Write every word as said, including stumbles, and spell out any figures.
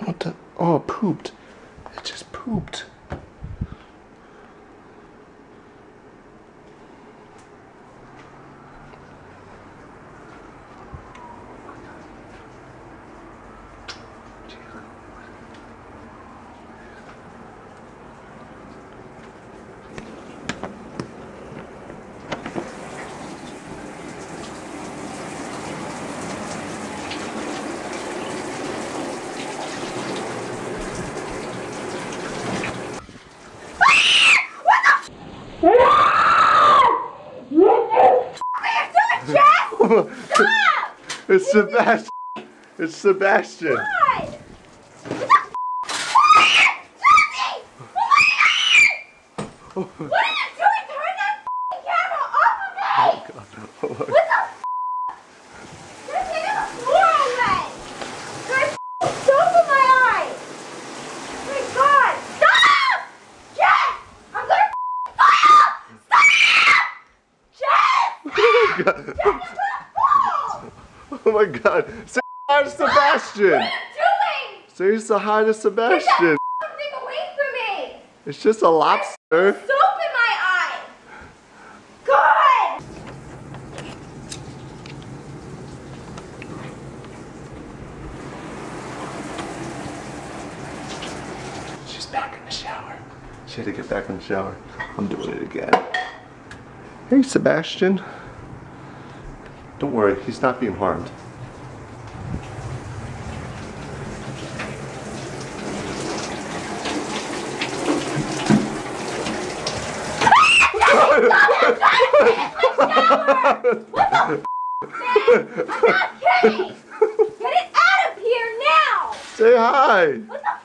What the? Oh, it pooped. It just pooped. It's Sebastian. It's Sebastian. God! What are you doing? Turn that camera off of me! Oh, God. Oh, What the f? You're taking the floor away! There's soap in my eye! Oh my God! Stop! Jess! I'm gonna fall! Stop! Jess! God. Jess, I'm gonna fall! Oh my God. Say hi to Sebastian. What are you doing? Say hi to Sebastian. Get that thing away from me! It's just a lobster. There's soap in my eye! God! She's back in the shower. She had to get back in the shower. I'm doing it again. Hey, Sebastian. Don't worry, he's not being harmed. What the f? I'm not kidding! Get it out of here now! Say hi! What the